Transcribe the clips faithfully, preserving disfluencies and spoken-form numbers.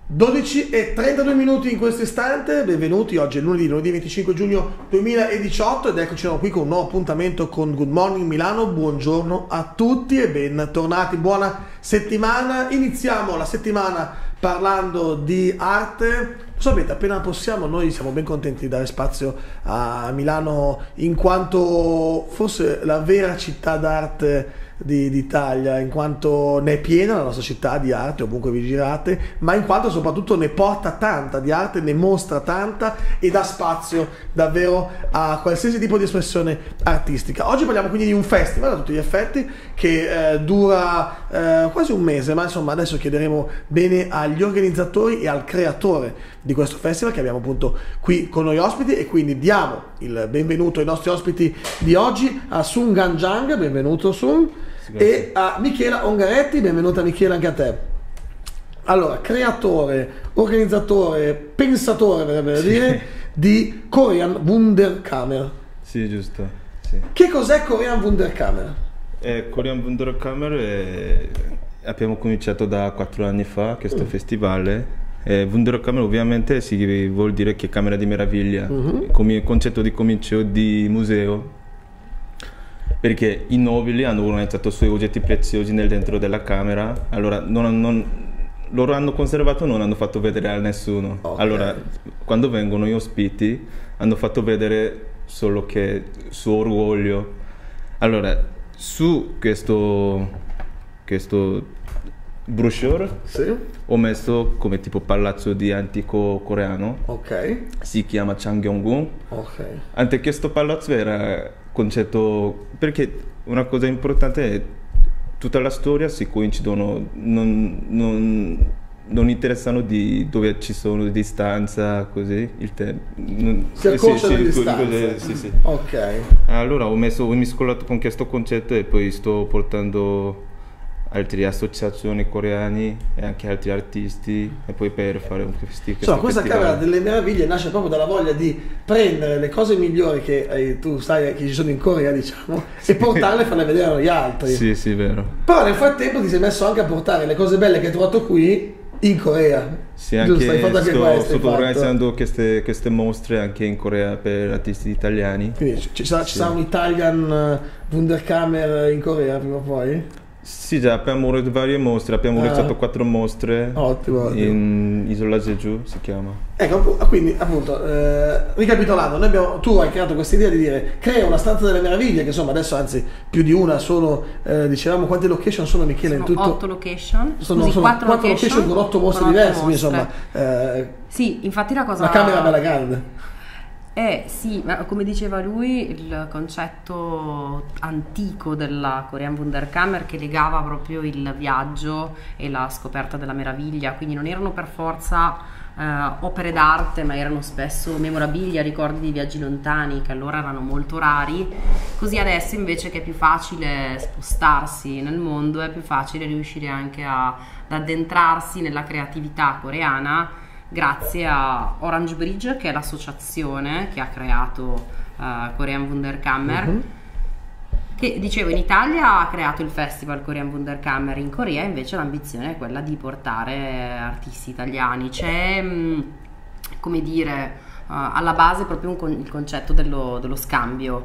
dodici e trentadue minuti in questo istante, benvenuti, oggi è lunedì, lunedì venticinque giugno duemiladiciotto ed eccoci qui con un nuovo appuntamento con Good Morning Milano. Buongiorno a tutti e bentornati, buona settimana. Iniziamo la settimana parlando di arte. Sapete, appena possiamo noi siamo ben contenti di dare spazio a Milano in quanto forse la vera città d'arte d'Italia, in quanto ne è piena la nostra città di arte ovunque vi girate, ma in quanto soprattutto ne porta tanta di arte, ne mostra tanta e dà spazio davvero a qualsiasi tipo di espressione artistica. Oggi parliamo quindi di un festival a tutti gli effetti che eh, dura eh, quasi un mese, ma insomma adesso chiederemo bene agli organizzatori e al creatore di questo festival che abbiamo appunto qui con noi ospiti, e quindi diamo il benvenuto ai nostri ospiti di oggi, a Sun Ganjang, benvenuto Sun, e a Michela Ongaretti, benvenuta Michela anche a te. Allora, creatore, organizzatore, pensatore verrebbe da dire di Korean Wunderkammer. Sì, giusto. Sì. Che cos'è Korean Wunderkammer? Eh, Korean Wunderkammer è... abbiamo cominciato da quattro anni fa questo mm. festival. Eh, Wunderkammer ovviamente si vuol dire che camera di meraviglia, mm-hmm. come concetto di comincio di museo, perché i nobili hanno organizzato i suoi oggetti preziosi nel dentro della camera, allora non, non, loro hanno conservato, non hanno fatto vedere a nessuno. Okay. Allora quando vengono gli ospiti hanno fatto vedere solo che suo orgoglio. Allora su questo questo brochure sì. ho messo come tipo palazzo di antico coreano, okay. si chiama Changgyeonggung. Okay. Anche questo palazzo era concetto, perché una cosa importante è tutta la storia si coincidono, non, non, non interessano di dove ci sono distanza, così il te, non, si accorciano sì, le sì, distanze. Sì, sì. Ok. Allora ho messo, ho mescolato con questo concetto e poi sto portando altre associazioni coreane e anche altri artisti e poi per fare un festival. Insomma, questa Camera delle Meraviglie nasce proprio dalla voglia di prendere le cose migliori che eh, tu sai che ci sono in Corea, diciamo, sì. e portarle e farle vedere agli altri. Sì, sì, vero. Però nel frattempo ti sei messo anche a portare le cose belle che hai trovato qui in Corea. Sì, anche, giusto, hai fatto anche sto, questo, sto organizzando queste, queste mostre anche in Corea per artisti italiani. Quindi ci, ci, sarà, sì. ci sarà un Italian Wunderkammer in Corea prima o poi? Sì, già abbiamo varie mostre, abbiamo realizzato ah. quattro mostre. Ottimo, ottimo. In Isola Jeju si chiama. Ecco, quindi appunto, eh, ricapitolando, noi abbiamo, tu hai creato questa idea di dire crea una stanza delle meraviglie, che insomma adesso anzi più di una sono, eh, dicevamo quante location sono Michele? Sono in tutto? otto location, sono, scusi, sono quattro, quattro location, location con otto mostre con otto diverse, mostre. Insomma. Eh, sì, infatti la cosa... La camera bella grande. Eh sì, ma come diceva lui, il concetto antico della Korean Wunderkammer che legava proprio il viaggio e la scoperta della meraviglia, quindi non erano per forza eh, opere d'arte, ma erano spesso memorabilia, ricordi di viaggi lontani che allora erano molto rari. Così adesso invece che è più facile spostarsi nel mondo, è più facile riuscire anche a, ad addentrarsi nella creatività coreana, grazie a Orange Bridge, che è l'associazione che ha creato uh, Korean Wunderkammer, uh-huh. che dicevo in Italia ha creato il festival Korean Wunderkammer, in Corea invece l'ambizione è quella di portare artisti italiani. C'è mh, come dire uh, alla base proprio un con- il concetto dello, dello scambio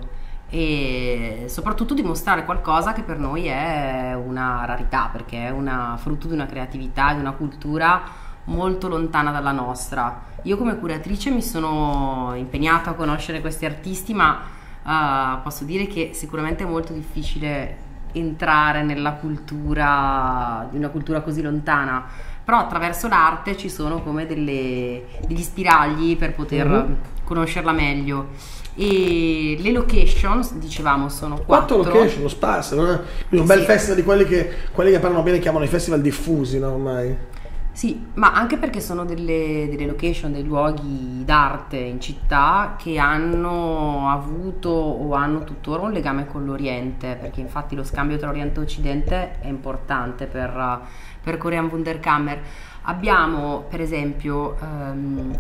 e soprattutto dimostrare qualcosa che per noi è una rarità, perché è una, frutto di una creatività, di una cultura molto lontana dalla nostra. Io come curatrice mi sono impegnata a conoscere questi artisti, ma uh, posso dire che sicuramente è molto difficile entrare nella cultura di una cultura così lontana, però attraverso l'arte ci sono come delle, degli spiragli per poter mm-hmm. conoscerla meglio. E le location, dicevamo, sono quattro, quattro location sparse, no? Quindi un bel sì. festival di quelli che quelli che parlano bene chiamano i festival diffusi, no, ormai. Sì, ma anche perché sono delle, delle location, dei luoghi d'arte in città che hanno avuto o hanno tuttora un legame con l'Oriente, perché infatti lo scambio tra Oriente e Occidente è importante per, per Korean Wunderkammer. Abbiamo per esempio um,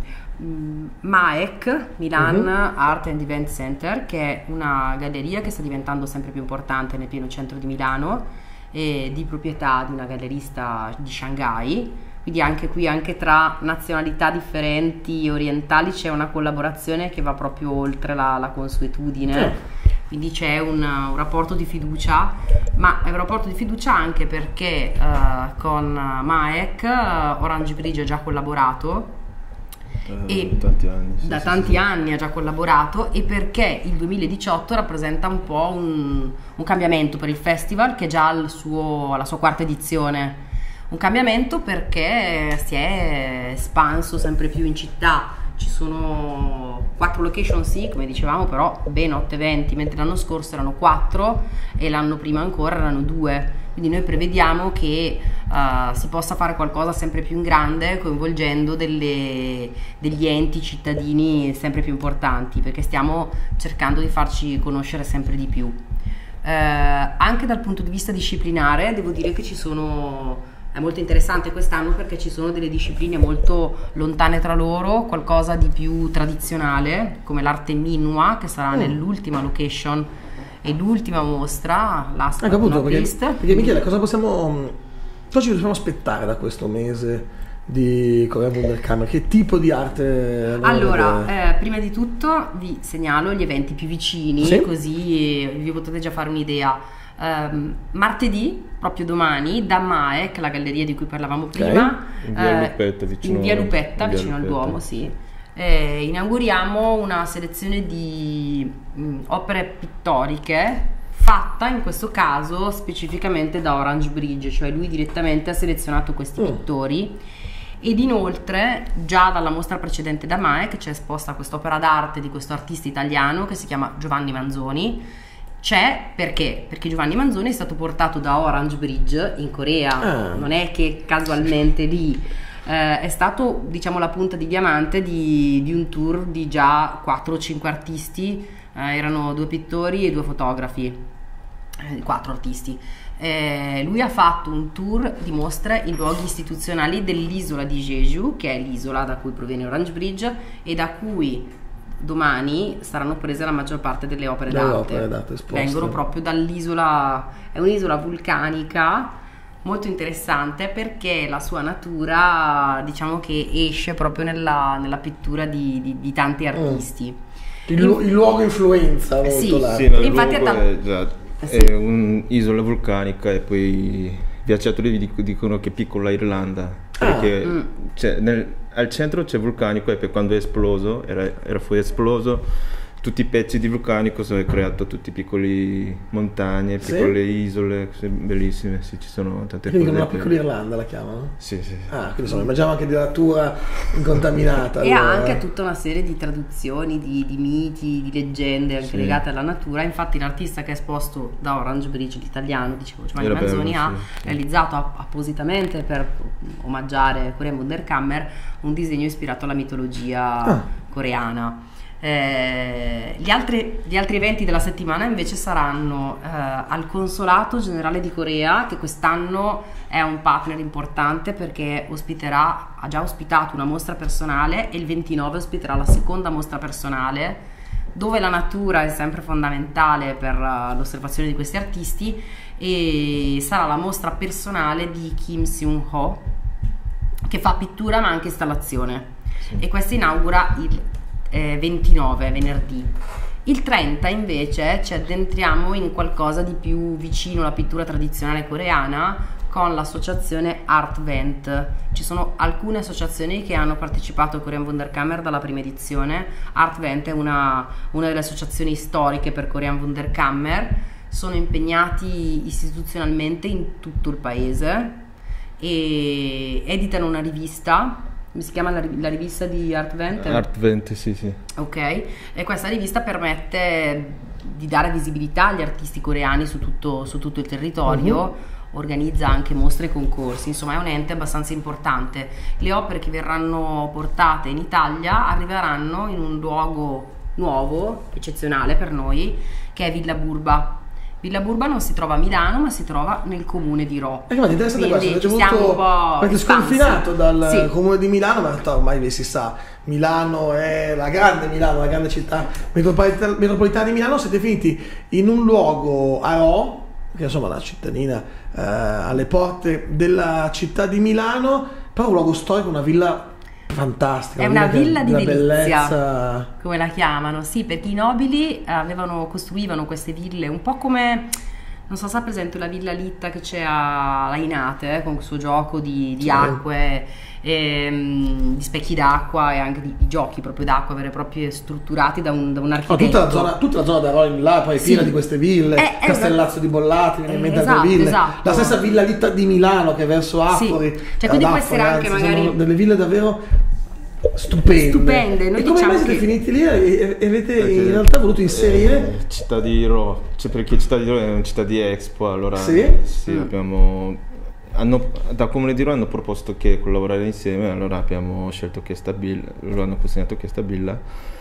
MAEC, Milan uh-huh. Art and Event Center, che è una galleria che sta diventando sempre più importante nel pieno centro di Milano, e di proprietà di una gallerista di Shanghai. quindi anche qui, anche tra nazionalità differenti orientali, c'è una collaborazione che va proprio oltre la, la consuetudine. Sì. Quindi c'è un, un rapporto di fiducia, ma è un rapporto di fiducia anche perché uh, con Maek uh, Orange Bridge ha già collaborato. E tanti anni, sì, da sì, tanti sì. anni ha già collaborato, e perché il duemiladiciotto rappresenta un po' un, un cambiamento per il festival, che è già al suo, alla sua quarta edizione. Un cambiamento perché si è espanso sempre più in città. Ci sono quattro location, sì, come dicevamo, però ben otto eventi, mentre l'anno scorso erano quattro e l'anno prima ancora erano due. Quindi noi prevediamo che uh, si possa fare qualcosa sempre più in grande, coinvolgendo delle, degli enti cittadini sempre più importanti, perché stiamo cercando di farci conoscere sempre di più. Uh, anche dal punto di vista disciplinare devo dire che ci sono... È molto interessante quest'anno perché ci sono delle discipline molto lontane tra loro, qualcosa di più tradizionale come l'arte Minua, che sarà mm. nell'ultima location e l'ultima mostra, Last ecco, but appunto, not perché, least. perché Michele, cosa possiamo cosa ci dobbiamo aspettare da questo mese di Korean Wunderkammer? Che tipo di arte? Allora, eh, prima di tutto vi segnalo gli eventi più vicini, sì? Così vi potete già fare un'idea. Um, martedì, proprio domani, da Maek, la galleria di cui parlavamo prima, okay. in via eh, Lupetta, vicino, in via Lupetta, in via vicino Lupetta. al Duomo, sì. Eh, inauguriamo una selezione di mh, opere pittoriche fatta in questo caso specificamente da Orange Bridge, cioè lui direttamente ha selezionato questi mm. pittori. Ed inoltre già dalla mostra precedente da Maek c'è esposta quest'opera d'arte di questo artista italiano che si chiama Giovanni Manzoni. C'è perché? Perché Giovanni Manzoni è stato portato da Orange Bridge in Corea, ah. non è che casualmente lì, eh, è stato, diciamo, la punta di diamante di, di un tour di già quattro o cinque artisti, eh, erano due pittori e due fotografi, eh, quattro artisti. Eh, lui ha fatto un tour di mostre in luoghi istituzionali dell'isola di Jeju, che è l'isola da cui proviene Orange Bridge e da cui domani saranno prese la maggior parte delle opere d'arte. d'arte vengono proprio dall'isola, è un'isola vulcanica molto interessante perché la sua natura, diciamo, che esce proprio nella, nella pittura di, di, di tanti artisti. Mm. Il, il luogo influenza molto sì, l'arte. Sì, no, il infatti luogo è, è, già, eh sì. è un'isola vulcanica e poi i viaggiatori dicono che è piccola Irlanda, perché ah. mm. c'è nel, al centro c'è vulcanico e poi quando è esploso, era, era fuori esploso, tutti i pezzi di vulcanico sono creato tutti piccoli montagne, piccole sì? isole, bellissime, sì, ci sono tante quindi cose. Quindi una piccola Irlanda la chiamano? Sì, sì. Ah, quindi insomma, immaginiamo anche di natura incontaminata. E allora. anche tutta una serie di traduzioni, di, di miti, di leggende anche sì. legate alla natura. Infatti l'artista che è esposto da Orange Bridge, l'italiano, dicevo, Giovanni Era Manzoni, bello, ha sì. realizzato app- appositamente per omaggiare Korean Wunderkammer un disegno ispirato alla mitologia ah. coreana. Eh, gli, altri, gli altri eventi della settimana invece saranno eh, al Consolato Generale di Corea, che quest'anno è un partner importante perché ospiterà, ha già ospitato una mostra personale e il ventinove ospiterà la seconda mostra personale, dove la natura è sempre fondamentale per uh, l'osservazione di questi artisti, e sarà la mostra personale di Kim Seung-ho, che fa pittura ma anche installazione, sì. e questa inaugura il Eh, ventinove, venerdì. Il trenta invece ci addentriamo in qualcosa di più vicino alla pittura tradizionale coreana con l'associazione Artvent. Ci sono alcune associazioni che hanno partecipato a Korean Wunderkammer dalla prima edizione. Artvent è una, una delle associazioni storiche per Korean Wunderkammer, sono impegnati istituzionalmente in tutto il paese e editano una rivista. Si chiama la, la rivista di Artvent? Artvent, sì, sì. Ok, e questa rivista permette di dare visibilità agli artisti coreani su tutto, su tutto il territorio, uh-huh. organizza anche mostre e concorsi, insomma è un ente abbastanza importante. Le opere che verranno portate in Italia arriveranno in un luogo nuovo, eccezionale per noi, che è Villa Burba. Villa Burba non si trova a Milano, ma si trova nel comune di Ro. Eh, ma ti interessa questo? Ci siamo un po' perché sconfinato dal sì. comune di Milano, ma in realtà ormai si sa, Milano è la grande Milano, la grande città metropolitana, metropolitana di Milano. Siete finiti in un luogo a Ro, che insomma è una cittadina eh, alle porte della città di Milano, però un luogo storico, una villa fantastica. È una villa di una delizia, bellezza, come la chiamano, sì, perché i nobili avevano, costruivano queste ville un po' come, non so se ha presente la villa Litta che c'è a Lainate, eh, con il suo gioco di, di sì. acque, e, um, di specchi d'acqua e anche di, di giochi proprio d'acqua vere e proprie strutturati da un, da un architetto. Oh, tutta, la zona, tutta la zona da Roin là poi è sì. piena di queste ville, è, è Castellazzo una... di Bollati, viene in mente esatto, altre ville, esatto. la stessa villa Litta di Milano che è verso Affori, sì. Cioè quindi può essere anche anzi, magari sono delle ville davvero stupende. stupende. Noi e come diciamo mai siete che... finiti lì e, e avete Perché, in realtà voluto inserire eh, Città di Ro, cioè perché Città di Ro è una città di Expo, allora sì, sì mm. abbiamo hanno, da Comune di Ro hanno proposto che collaborare insieme, allora abbiamo scelto questa villa, loro hanno consegnato questa villa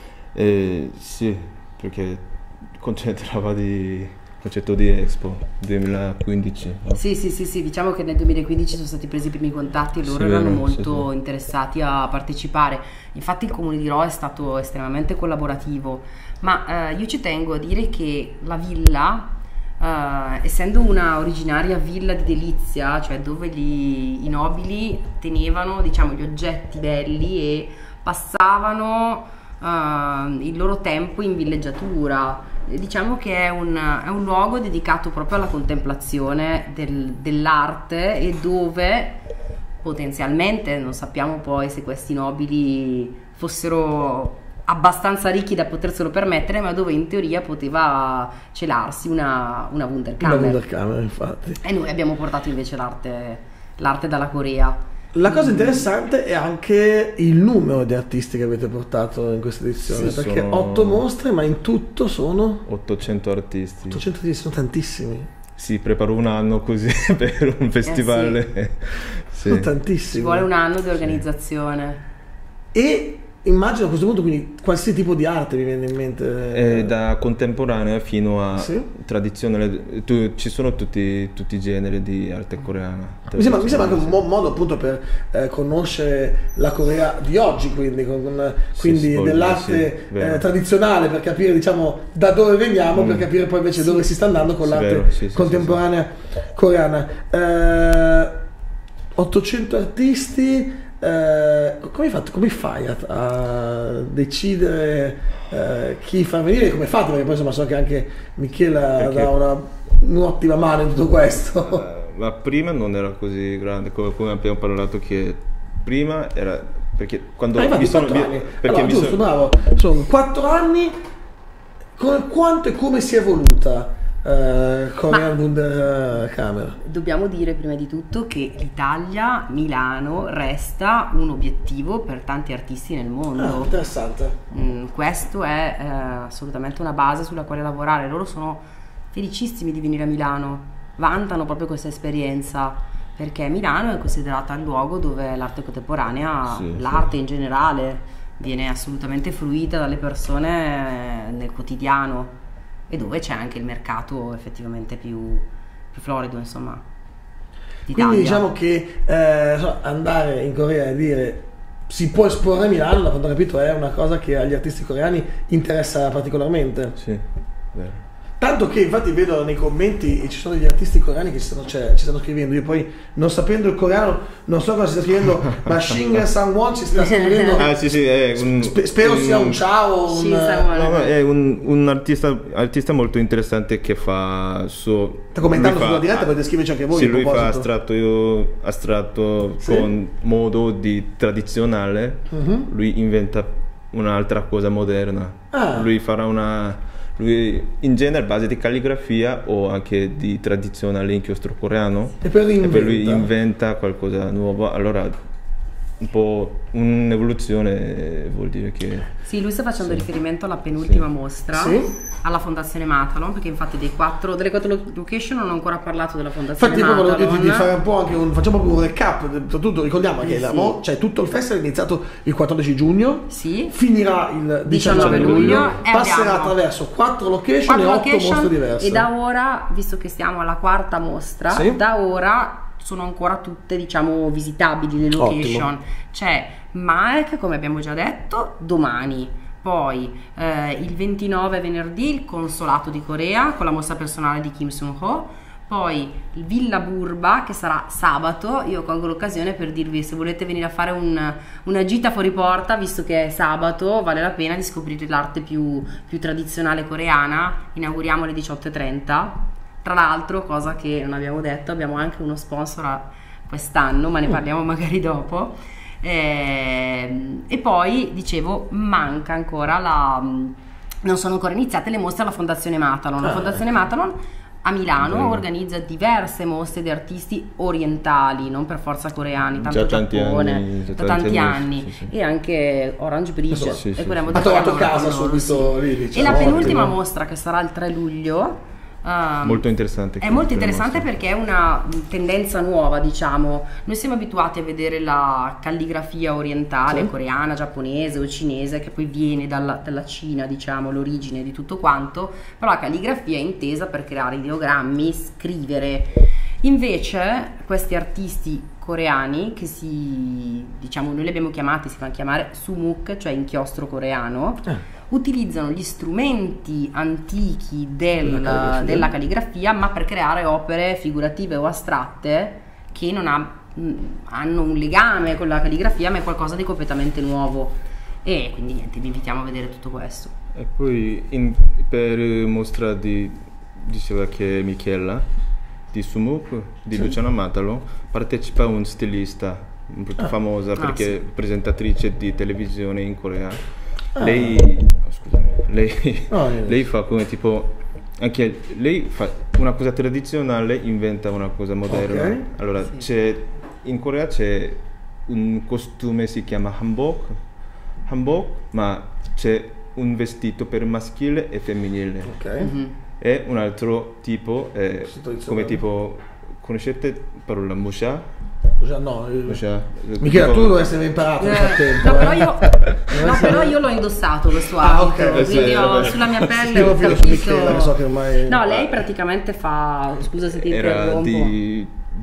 e sì, perché concentrava di concetto di Expo duemilaquindici. No? Sì, sì, sì, sì, diciamo che nel duemilaquindici sono stati presi i primi contatti e loro sì, erano vero, molto sì, sì. interessati a partecipare. Infatti il Comune di Ro è stato estremamente collaborativo, ma eh, io ci tengo a dire che la villa, eh, essendo una originaria villa di delizia, cioè dove gli, i nobili tenevano, diciamo, gli oggetti belli e passavano eh, il loro tempo in villeggiatura, diciamo che è un, è un luogo dedicato proprio alla contemplazione del, dell'arte e dove potenzialmente, non sappiamo poi se questi nobili fossero abbastanza ricchi da poterselo permettere, ma dove in teoria poteva celarsi una, una Wunderkammer. una Wunderkammer, infatti. E noi abbiamo portato invece l'arte, l'arte dalla Corea. La cosa interessante è anche il numero di artisti che avete portato in questa edizione, sì, perché sono... otto mostre, ma in tutto sono ottocento artisti. ottocento artisti, sono tantissimi. Sì, preparo un anno così per un festival. Eh sì. Sono tantissimi. Ci vuole un anno di organizzazione. E immagino a questo punto quindi qualsiasi tipo di arte mi viene in mente. Eh, da contemporanea fino a sì? tradizionale, tu, ci sono tutti, tutti i generi di arte coreana. Mi sembra, mi sembra anche un buon modo appunto per eh, conoscere la Corea di oggi, quindi, con, quindi sì, dell'arte sì, eh, tradizionale, per capire diciamo da dove veniamo, mm. per capire poi invece sì. dove si sta andando con sì, l'arte sì, contemporanea sì, sì. coreana. Eh, ottocento artisti. Eh, come, fate, come fai a, a decidere eh, chi far venire, come fate? Perché poi insomma so che anche Michela perché... dà una, un'ottima mano in tutto questo. Uh, ma prima non era così grande, come, come abbiamo parlato, che prima era perché quando ah, mi sono anni. perché allora, mi giusto, sono... bravo, sono quattro anni. Come, quanto e come si è evoluta Uh, Korean Wunderkammer? Dobbiamo dire prima di tutto che l'Italia, Milano, resta un obiettivo per tanti artisti nel mondo. Ah, interessante. Mm, questo è eh, assolutamente una base sulla quale lavorare. Loro sono felicissimi di venire a Milano, vantano proprio questa esperienza, perché Milano è considerata il luogo dove l'arte contemporanea, sì, l'arte sì. in generale, viene assolutamente fruita dalle persone nel quotidiano, e dove c'è anche il mercato effettivamente più, più florido, insomma, d'Italia. Quindi diciamo che eh, andare in Corea e dire si può esporre a Milano, da quanto ho capito è una cosa che agli artisti coreani interessa particolarmente. Sì, vero. Tanto che infatti vedo nei commenti ci sono degli artisti coreani che ci stanno, cioè, ci stanno scrivendo. Io poi non sapendo il coreano non so cosa si sta scrivendo, ma Shin Sang-won ci sta scrivendo. Ah sì sì, è un, Sp- spero un, sia un ciao, un, no, no, è un, un artista, artista molto interessante che fa suo. Sta commentando fa, sulla diretta, potete scriverci anche voi. Sì, lui fa astratto, io, astratto sì? con modo di tradizionale, uh-huh. lui inventa un'altra cosa moderna. Ah. Lui farà una Lui in genere base di calligrafia o anche di tradizionale inchiostro coreano, e per, e per lui inventa qualcosa nuovo, allora un po' un'evoluzione vuol dire che... Sì, lui sta facendo sì. riferimento alla penultima sì. mostra, sì. alla Fondazione Matalon, perché infatti dei quattro, delle quattro location non ho ancora parlato della Fondazione infatti, Matalon. Infatti volevo dirti di fare un po' anche un, facciamo proprio un recap, tutto, ricordiamo che sì. la, cioè, tutto il festival è iniziato il quattordici giugno, sì. finirà il diciannove luglio, e passerà attraverso quattro location quattro e otto location, mostre diverse. E da ora, visto che stiamo alla quarta mostra, sì. da ora sono ancora tutte, diciamo, visitabili le location. Ottimo. C'è Malk, come abbiamo già detto, domani. Poi eh, il ventinove venerdì il Consolato di Corea con la mostra personale di Kim Sun-ho. poi il Villa Burba che sarà sabato. Io colgo l'occasione per dirvi, se volete venire a fare un, una gita fuori porta, visto che è sabato, vale la pena di scoprire l'arte più, più tradizionale coreana. Inauguriamo alle diciotto e trenta. Tra l'altro, cosa che non abbiamo detto, abbiamo anche uno sponsor quest'anno, ma ne parliamo magari dopo. E, e poi dicevo, manca ancora la, non sono ancora iniziate le mostre alla Fondazione Matalon. La Fondazione Matalon a Milano mm. organizza diverse mostre di artisti orientali, non per forza coreani, tanto Giappone, anni, da tanti anni, sì, sì. E anche Orange Bridge, sì, sì, e sì. Ha trovato casa subito lì, diciamo. E la penultima ottimo. mostra, che sarà il tre luglio, Uh, molto interessante, è molto interessante perché è una tendenza nuova, diciamo. Noi siamo abituati a vedere la calligrafia orientale, sì. coreana, giapponese o cinese, che poi viene dalla, dalla Cina, diciamo, l'origine di tutto quanto, però la calligrafia è intesa per creare ideogrammi, scrivere. Invece questi artisti coreani, che si, diciamo, noi li abbiamo chiamati, si fanno chiamare sumuk, cioè inchiostro coreano, eh. utilizzano gli strumenti antichi del, calligrafia. della calligrafia, ma per creare opere figurative o astratte che non ha, hanno un legame con la calligrafia, ma è qualcosa di completamente nuovo. E quindi niente, vi invitiamo a vedere tutto questo. E poi in, per mostra di, diceva che Michela di Sumuk, di sì. Luciano Matalon, partecipa un stilista molto ah. famosa perché ah, sì. presentatrice di televisione in Corea. Ah. Lei, oh, scusami, lei, oh, lei fa come tipo, anche lei fa una cosa tradizionale, inventa una cosa moderna. Okay. Allora sì. c'è, in Corea c'è un costume, si chiama hanbok, hanbok, ma c'è un vestito per maschile e femminile. Okay. Mm-hmm. E un altro tipo, eh, come tipo, conoscete parola musha? No, musha. Michela, tu dovresti essere imparato nel frattempo. No, però io, no, però io l'ho indossato questo abito, ah, okay. quindi ho, sulla mia pelle ho capito. Michela, so che ormai... No, lei praticamente fa, scusa se ti Era interrompo. Di,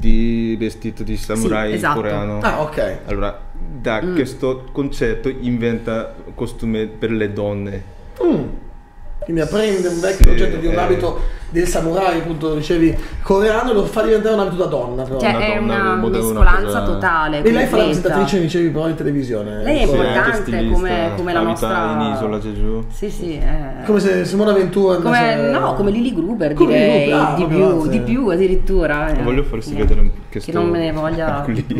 di vestito di samurai, sì, esatto. coreano. Ah, ok. Allora, da mm. questo concetto inventa costume per le donne. Mm. Quindi prende un vecchio sì, oggetto di un eh. abito del samurai, appunto dicevi, coreano, e lo fa diventare un abito da donna. Però. Cioè una è donna, una mescolanza totale. E lei fa la presentatrice, dicevi, però in televisione. Lei è importante come, come la nostra... in Isola Gesù. Sì, sì. È... Come se Simona Ventura... Come, se... No, come Lily Gruber, come direi, Gruber, ah, di, più, di più addirittura. Eh. Voglio farsi yeah. vedere che, che non me ne voglia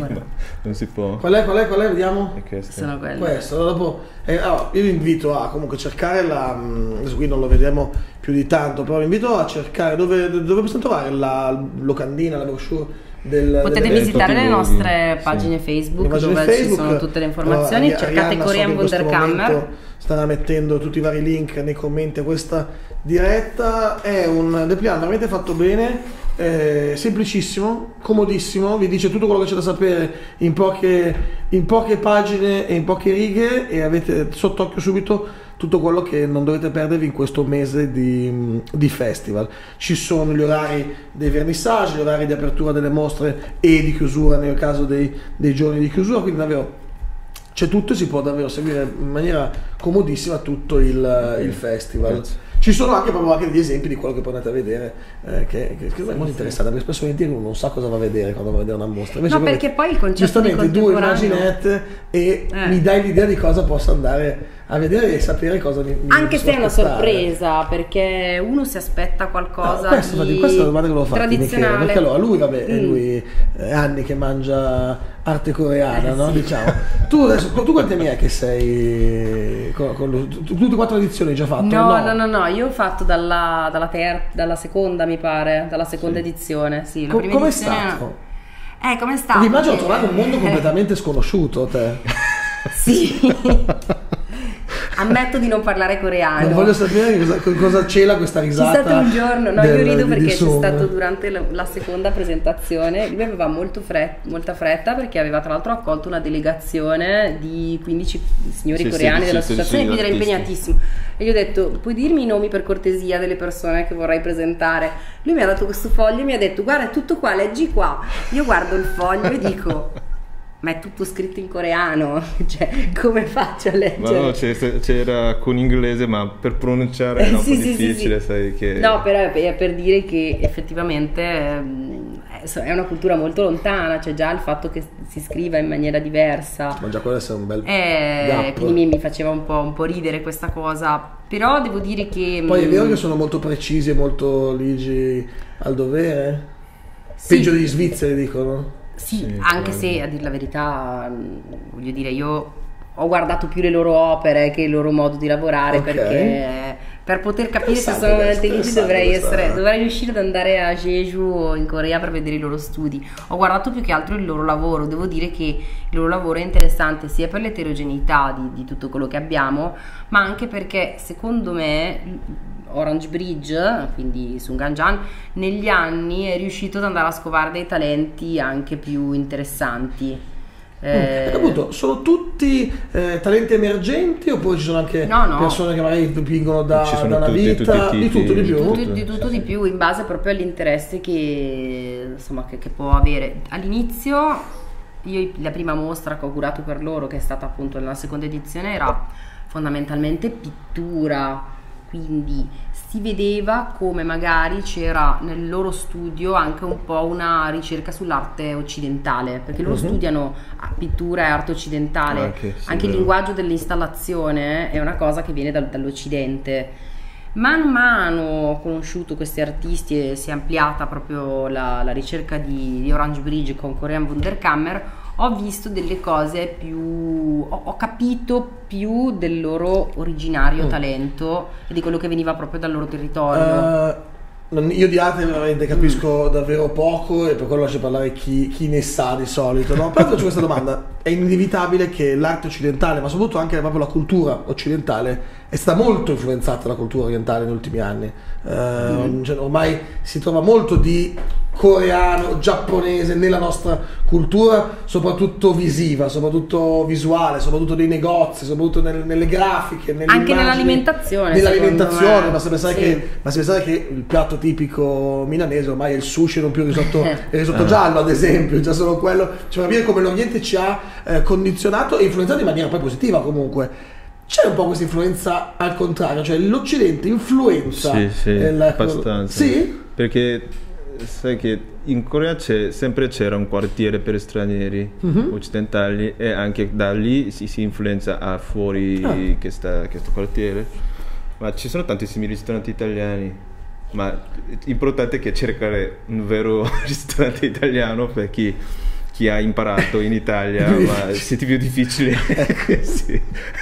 non si può. Qual è, qual è, qual è? Vediamo. È questo. Sono quelle. Questo, allora dopo... Eh, allora, io vi invito a comunque cercare la... Adesso qui non lo vedremo più di tanto, però vi invito a cercare dove, dove possiamo trovare la locandina, la brochure del, potete del visitare le nostre pagine sì. Facebook, pagine dove Facebook, ci sono tutte le informazioni. Allora, cercate Arianna, Korean so Wunderkammer, starà mettendo tutti i vari link nei commenti a questa diretta. È un dépliant veramente fatto bene, eh, semplicissimo, comodissimo, vi dice tutto quello che c'è da sapere in poche, in poche pagine e in poche righe, e avete sott'occhio subito tutto quello che non dovete perdervi in questo mese di, di festival. Ci sono gli orari dei vernissaggi, gli orari di apertura delle mostre e di chiusura nel caso dei, dei giorni di chiusura, quindi davvero c'è tutto e si può davvero seguire in maniera comodissima tutto il, il festival. Grazie. Ci sono anche proprio anche degli esempi di quello che potete vedere, eh, che, che, che è molto interessante, perché spesso uno non sa cosa va a vedere quando va a vedere una mostra. Invece no, perché poi il concetto di giustamente due immaginette e eh. mi dai l'idea di cosa posso andare a vedere e sapere cosa mi, mi anche se è una sorpresa, perché uno si aspetta qualcosa no, questo, di questa è la domanda che lo fa tradizionale, perché allora lui vabbè mm. lui è anni che mangia arte coreana, eh, no? Sì. Diciamo tu adesso tu quanti anni è che sei con, con lui? Tutte e quattro edizioni hai già fatto? No, no, no, no, io ho fatto dalla, dalla, ter- dalla seconda mi pare, dalla seconda sì. edizione, sì, la Co- prima come edizione è stato? Eh, come è stato? Perché immagino trovare un mondo completamente sconosciuto te. Sì. Ammetto di non parlare coreano. Voglio sapere cosa, cosa cela questa risata. C'è stato un giorno, no, del, io rido perché c'è stato durante la, la seconda presentazione, lui aveva molto fretta, molta fretta perché aveva tra l'altro accolto una delegazione di quindici signori sì, coreani sì, dell'associazione, sì, quindi era impegnatissimo. E gli ho detto, puoi dirmi i nomi per cortesia delle persone che vorrai presentare? Lui mi ha dato questo foglio e mi ha detto, guarda è tutto qua, leggi qua. Io guardo il foglio e dico... ma è tutto scritto in coreano, cioè come faccio a leggere? Ma no, c'era con inglese, ma per pronunciare è un sì, po' sì, difficile, sì, sì. sai che... No, però è per dire che effettivamente è una cultura molto lontana, cioè già il fatto che si scriva in maniera diversa. Ma già quello è un bel eh, gap. Quindi mi faceva un po', un po' ridere questa cosa, però devo dire che... Poi è vero che sono molto precisi e molto ligi al dovere? Sì. Peggio degli svizzeri, dicono. Sì, Sì, anche quello. se a dir la verità, voglio dire, io ho guardato più le loro opere che il loro modo di lavorare, Ok. perché per poter capire se Interessante sono questo, veramente ligi interessante dovrei, questa- essere, dovrei riuscire ad andare a Jeju in Corea per vedere i loro studi. Ho guardato più che altro il loro lavoro, devo dire che il loro lavoro è interessante sia per l'eterogeneità di, di tutto quello che abbiamo, ma anche perché secondo me Orange Bridge, quindi Sunganjan, negli anni è riuscito ad andare a scovare dei talenti anche più interessanti. Eh, appunto, sono tutti eh, talenti emergenti oppure ci sono anche No, no. persone che magari vengono da, Ci sono da una tutti- vita, tutti i di tutto, di tipi, più? Tutto- di tutto di più in base proprio all'interesse che, insomma, che, che può avere. All'inizio io la prima mostra che ho curato per loro, che è stata appunto nella seconda edizione, era fondamentalmente pittura, quindi si vedeva come magari c'era nel loro studio anche un po' una ricerca sull'arte occidentale, perché loro Mhm. studiano ah, pittura e arte occidentale, Anche, sì, anche il vero. linguaggio dell'installazione è una cosa che viene dal- dall'Occidente. Man mano ho conosciuto questi artisti e si è ampliata proprio la, la ricerca di, di Orange Bridge con Korean Wunderkammer, ho visto delle cose più, ho, ho capito più del loro originario Mm. talento e di quello che veniva proprio dal loro territorio. Eh, non- io di arte veramente capisco davvero poco e per quello lascio parlare chi, chi ne sa di solito, no? Però ti faccio questa domanda: è inevitabile che l'arte occidentale, ma soprattutto anche proprio la cultura occidentale, è stata molto influenzata dalla cultura orientale negli ultimi anni. Eh, Mm-hmm. cioè, ormai si trova molto di coreano, giapponese nella nostra cultura, soprattutto visiva, soprattutto visuale, soprattutto nei negozi, soprattutto nel- nelle grafiche, nelle Anche immagini, nell'alimentazione, nell'alimentazione, secondo me. basta pensare, Sì. che, basta pensare che il piatto tipico milanese ormai è il sushi, non più il risotto, il risotto Ah. giallo, ad esempio, già solo quello, cioè capire come l'Oriente ci ha eh, condizionato e influenzato in maniera poi positiva comunque. C'è un po' questa influenza al contrario, cioè l'Occidente influenza Sì, sì, eh, la- abbastanza. Sì? Perché sai che in Corea c'è, sempre c'era un quartiere per stranieri Mhm. occidentali e anche da lì si, si influenza a fuori Ah. questa- questo quartiere. Ma ci sono tantissimi ristoranti italiani, ma l'importante è che cercare un vero ristorante italiano per chi, chi ha imparato in Italia, ma è più difficile. Sì.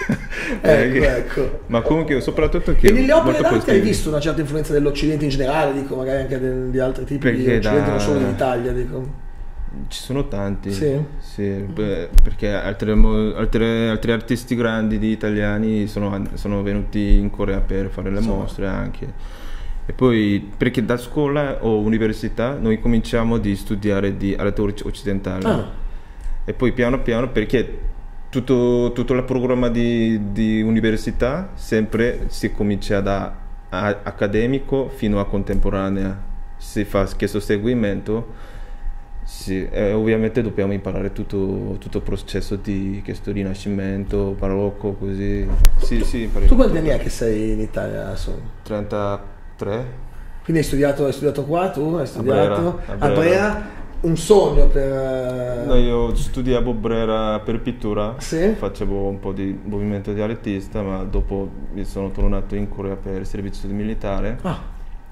Ecco, ecco. Ma comunque soprattutto che E nelle opere molto d'arte hai positivo. visto una certa influenza dell'Occidente in generale, dico, magari anche del- di altri tipi di Perché Occidente, da- non solo in Italia, dico. Ci sono tanti, Sì? beh, perché altre mo- altre- altri artisti grandi di italiani sono, sono venuti in Corea per fare le Insomma. mostre anche. E poi perché da scuola o università noi cominciamo di studiare di arte oc- occidentale Ah. e poi piano piano, perché tutto, tutto il programma di, di università sempre si comincia da a- accademico fino a contemporanea, si fa questo seguimento. Sì, e ovviamente dobbiamo imparare tutto, tutto il processo di questo rinascimento, barocco, così. Sì, sì, impariamo Tu quanti tutto. anni è che sei in Italia adesso? trentatré. Quindi hai studiato, hai studiato qua, tu hai studiato Brera, a a Brera. Brera, un sogno per... eh, No, io studiavo a Brera per pittura, Sì? facevo un po' di movimento di artista, ma dopo mi sono tornato in Corea per il servizio militare. Ah,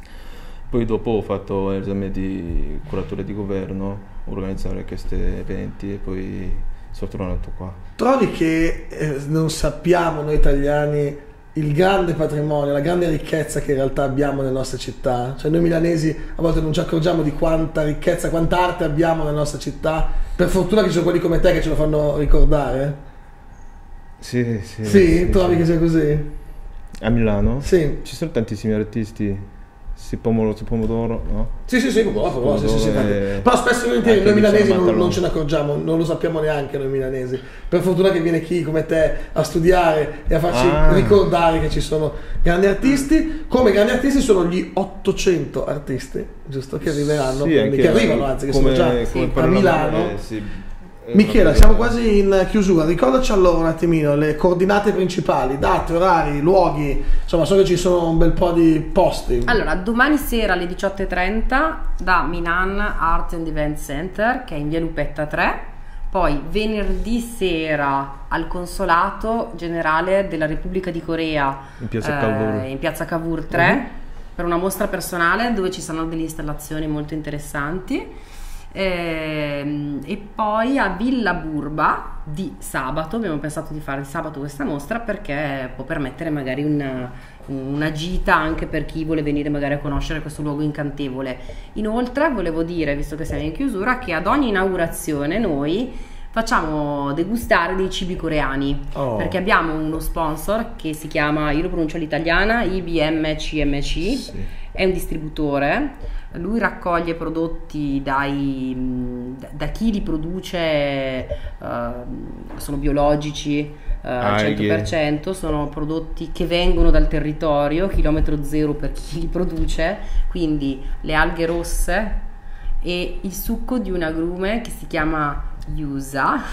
Poi dopo ho fatto l'esame di curatore di governo, organizzare questi eventi e poi sono tornato qua. trovi che eh, non sappiamo noi italiani il grande patrimonio, la grande ricchezza che in realtà abbiamo nelle nostre città? Cioè noi milanesi a volte non ci accorgiamo di quanta ricchezza, quanta arte abbiamo nelle nostre città. Per fortuna che ci sono quelli come te che ce lo fanno ricordare. Sì, sì. Sì? Trovi che sia così? A Milano? Sì. Ci sono tantissimi artisti, si pomodoro, si pomodoro, no? Sì, sì, sì, proprio, proprio, sì, sì, sì, Pomodoro infatti. e- Però spesso e volentieri anche noi milanesi diciamo non, non Matalon. ce ne accorgiamo, non lo sappiamo neanche noi milanesi. Per fortuna che viene chi come te a studiare e a farci Ah. ricordare che ci sono grandi artisti, come grandi artisti sono gli ottocento artisti, giusto, che arriveranno, Sì, quindi, anche che arrivano anzi, che come, sono già come a parlavamo, Milano. eh, sì. Michela, siamo quasi in chiusura, ricordaci allora un attimino le coordinate principali, date, orari, luoghi, insomma so che ci sono un bel po' di posti. Allora, domani sera alle diciotto e trenta da Minan Art and Event Center, che è in via Lupetta tre, poi venerdì sera al Consolato Generale della Repubblica di Corea in piazza Cavour, eh, in piazza Cavour tre, uh-huh. per una mostra personale dove ci saranno delle installazioni molto interessanti. E, e poi a Villa Burba di sabato abbiamo pensato di fare di sabato questa mostra perché può permettere magari una, una gita anche per chi vuole venire magari a conoscere questo luogo incantevole. Inoltre volevo dire, visto che siamo in chiusura, che ad ogni inaugurazione noi facciamo degustare dei cibi coreani, oh. perché abbiamo uno sponsor che si chiama, io lo pronuncio all'italiana, I B M C M C, sì. È un distributore. Lui raccoglie prodotti dai, da chi li produce, uh, sono biologici uh, al cento per cento, sono prodotti che vengono dal territorio, chilometro zero per chi li produce, quindi le alghe rosse e il succo di un agrume che si chiama Yusa,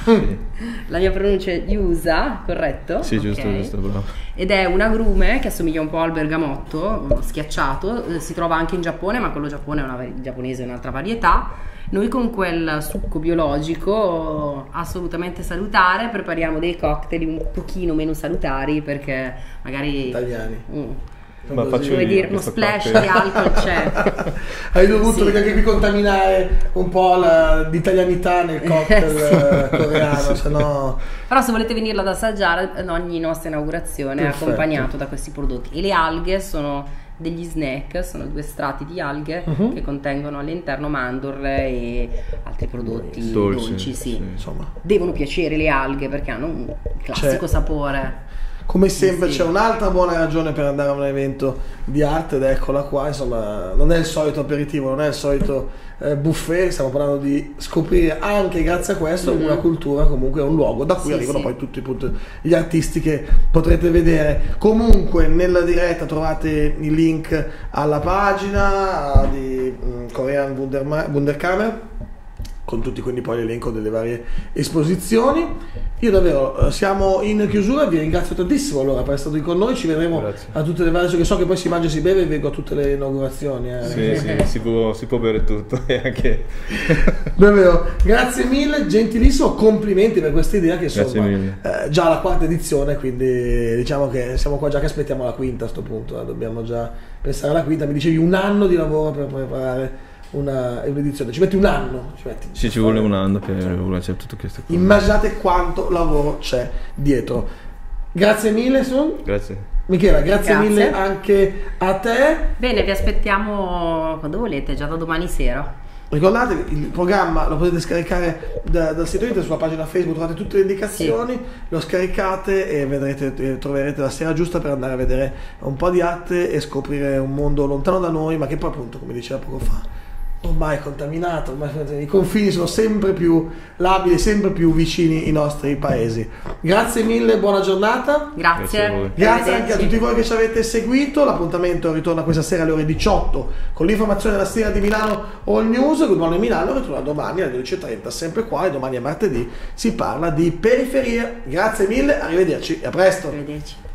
la mia pronuncia è Yusa, corretto? Sì, giusto, okay. giusto, bravo. Ed è un agrume che assomiglia un po' al bergamotto, schiacciato, si trova anche in Giappone, ma quello giappone è una, giapponese è un'altra varietà. Noi con quel succo biologico assolutamente salutare prepariamo dei cocktail un pochino meno salutari perché magari... Italiani. Mm, Ma faccio come dire, uno splash di alcol c'è. Hai dovuto Sì. anche qui contaminare un po' la, l'italianità nel cocktail coreano, Sì. se no... Però se volete venirlo ad assaggiare, ogni nostra inaugurazione Perfetto. è accompagnato da questi prodotti. E le alghe sono degli snack, sono due strati di alghe uh-huh. che contengono all'interno mandorle e altri prodotti dolci, dolci, sì. sì. Insomma, Devono piacere le alghe perché hanno un classico C'è. sapore. come sempre Sì. c'è un'altra buona ragione per andare a un evento di arte ed eccola qua, insomma non è il solito aperitivo, non è il solito eh, buffet, stiamo parlando di scoprire anche grazie a questo Mm-hmm. una cultura, comunque un luogo da cui Sì, arrivano sì. poi tutti appunto gli artisti che potrete vedere. Comunque nella diretta trovate il link alla pagina di mm, Korean Wunderma- Wunderkammer con tutti quindi poi l'elenco delle varie esposizioni. Io davvero eh, siamo in chiusura, vi ringrazio tantissimo allora per essere stati con noi, ci vedremo Grazie. a tutte le varie, che so che poi si mangia e si beve e vengo a tutte le inaugurazioni. Eh. Sì, sì, si può, si può bere tutto e anche... Davvero, grazie mille, gentilissimo, complimenti per questa idea che Grazie insomma mille. eh, già la quarta edizione, quindi diciamo che siamo qua già che aspettiamo la quinta a sto punto, eh, dobbiamo già pensare alla quinta. Mi dicevi un anno di lavoro per preparare una un'edizione, ci metti un anno, ci metti Sì, ci vuole un anno per organizzare tutto questo. immaginate quanto lavoro c'è dietro. Grazie mille Sun. Grazie. Michela, grazie, Grazie. mille anche a te. Bene, vi aspettiamo quando volete, già da domani sera. Ricordatevi, il programma lo potete scaricare da- dal sito internet, sulla pagina Facebook trovate tutte le indicazioni, lo scaricate e vedrete, e troverete la sera giusta per andare a vedere un po' di arte e scoprire un mondo lontano da noi, ma che poi appunto, come diceva poco fa, ormai è contaminato, ormai i confini sono sempre più labili, sempre più vicini ai nostri paesi. Grazie mille, buona giornata. Grazie a Grazie. voi. Grazie anche a Arrivederci. tutti voi che ci avete seguito. L'appuntamento ritorna questa sera alle ore diciotto con l'informazione della sera di Milano All News. Good Morning Milano ritorna domani alle dodici e trenta, sempre qua, e domani è martedì si parla di periferie. Grazie mille, arrivederci e a presto. Arrivederci.